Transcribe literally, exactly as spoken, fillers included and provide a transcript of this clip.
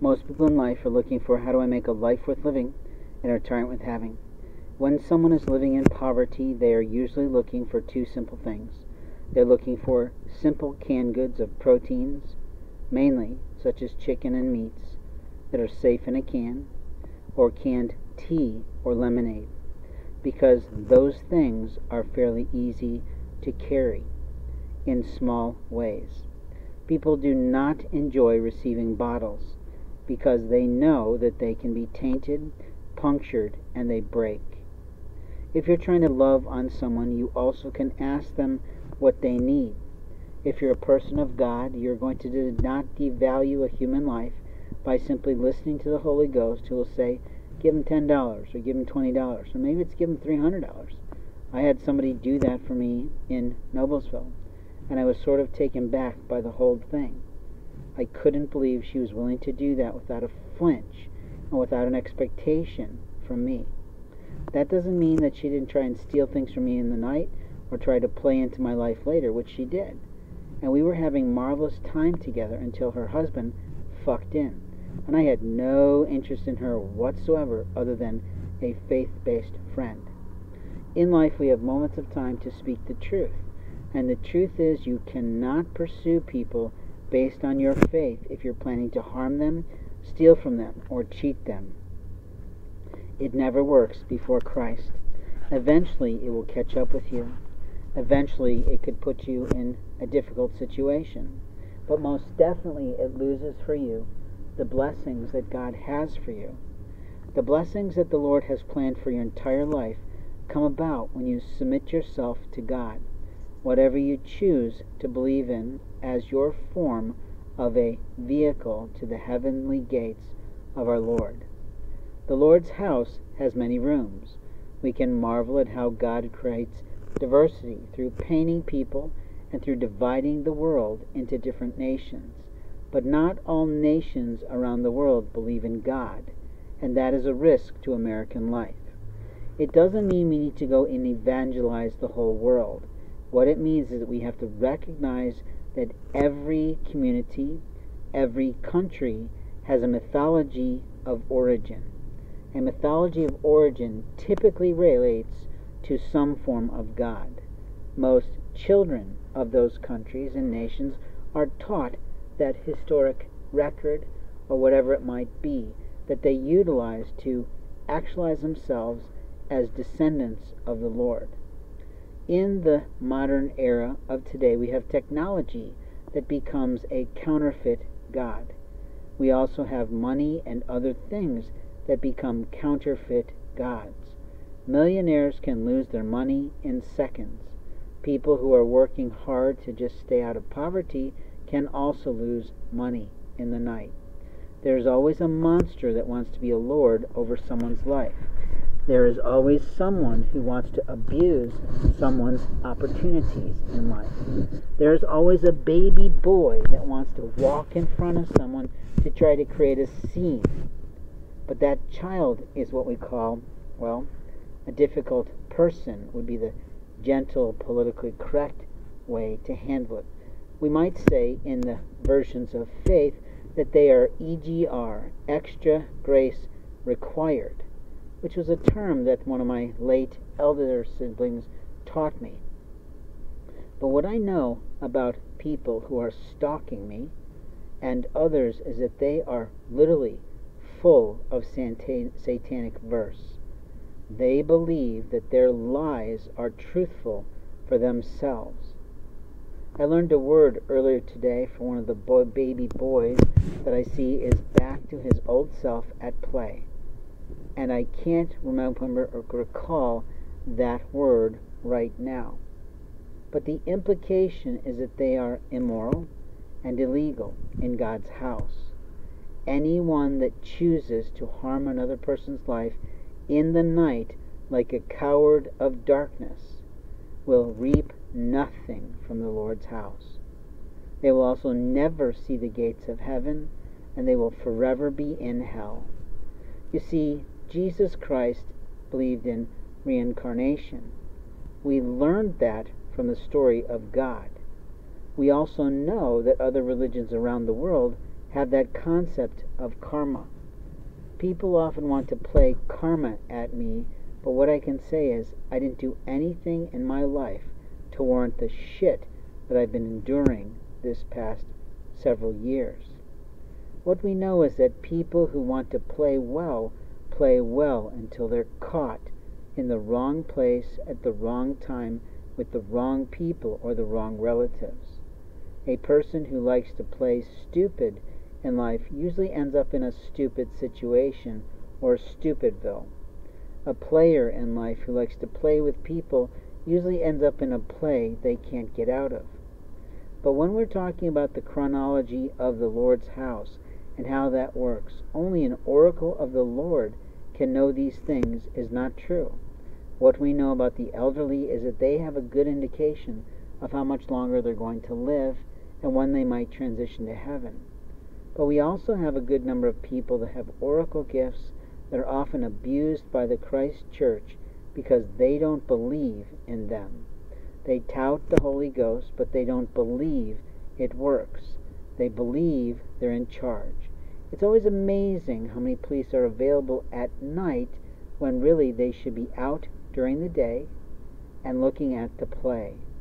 Most people in life are looking for, how do I make a life worth living and a retirement worth having? When someone is living in poverty, they are usually looking for two simple things. They're looking for simple canned goods of proteins, mainly, such as chicken and meats, that are safe in a can, or canned tea or lemonade, because those things are fairly easy to carry in small ways. People do not enjoy receiving bottles because they know that they can be tainted, punctured, and they break. If you're trying to love on someone, you also can ask them what they need. If you're a person of God, you're going to not devalue a human life by simply listening to the Holy Ghost, who will say, give them ten dollars, or give them twenty dollars, or maybe it's give them three hundred dollars. I had somebody do that for me in Noblesville, and I was sort of taken back by the whole thing. I couldn't believe she was willing to do that without a flinch and without an expectation from me. That doesn't mean that she didn't try and steal things from me in the night or try to play into my life later, which she did. And we were having marvelous time together until her husband fucked in. And I had no interest in her whatsoever other than a faith-based friend. In life, we have moments of time to speak the truth. And the truth is, you cannot pursue people based on your faith if you're planning to harm them, steal from them, or cheat them. It never works before Christ. Eventually, it will catch up with you. Eventually, it could put you in a difficult situation. But most definitely, it loses for you the blessings that God has for you. The blessings that the Lord has planned for your entire life come about when you submit yourself to God, whatever you choose to believe in as your form of a vehicle to the heavenly gates of our Lord. The Lord's house has many rooms. We can marvel at how God creates diversity through painting people and through dividing the world into different nations. But not all nations around the world believe in God, and that is a risk to American life. It doesn't mean we need to go and evangelize the whole world. What it means is that we have to recognize that every community, every country has a mythology of origin. A mythology of origin typically relates to some form of God. Most children of those countries and nations are taught that historic record, or whatever it might be, that they utilize to actualize themselves as descendants of the Lord. In the modern era of today, we have technology that becomes a counterfeit God. We also have money and other things that become counterfeit gods. Millionaires can lose their money in seconds. People who are working hard to just stay out of poverty can also lose money in the night. There's always a monster that wants to be a lord over someone's life. There is always someone who wants to abuse someone's opportunities in life. There's always a baby boy that wants to walk in front of someone to try to create a scene. But that child is what we call, well, a difficult person would be the gentle, politically correct way to handle it. We might say in the versions of faith that they are E G R, extra grace required, which was a term that one of my late elder siblings taught me. But what I know about people who are stalking me and others is that they are literally full of satanic verse. They believe that their lies are truthful for themselves. I learned a word earlier today from one of the boy, baby boys that I see is back to his old self at play. And I can't remember or recall that word right now. But the implication is that they are immoral and illegal in God's house. Anyone that chooses to harm another person's life in the night like a coward of darkness will reap nothing from the Lord's house. They will also never see the gates of heaven, and they will forever be in hell. You see, Jesus Christ believed in reincarnation. We learned that from the story of God. We also know that other religions around the world have that concept of karma. People often want to play karma at me, but what I can say is I didn't do anything in my life to warrant the shit that I've been enduring this past several years. What we know is that people who want to play well, play well until they're caught in the wrong place at the wrong time with the wrong people or the wrong relatives. A person who likes to play stupid in life usually ends up in a stupid situation or stupidville. A player in life who likes to play with people usually ends up in a play they can't get out of. But when we're talking about the chronology of the Lord's house and how that works, only an oracle of the Lord can know these things is not true. What we know about the elderly is that they have a good indication of how much longer they're going to live and when they might transition to heaven. But we also have a good number of people that have oracle gifts that are often abused by the Christ Church because they don't believe in them. They tout the Holy Ghost, but they don't believe it works. They believe they're in charge. It's always amazing how many police are available at night when really they should be out during the day and looking at the play.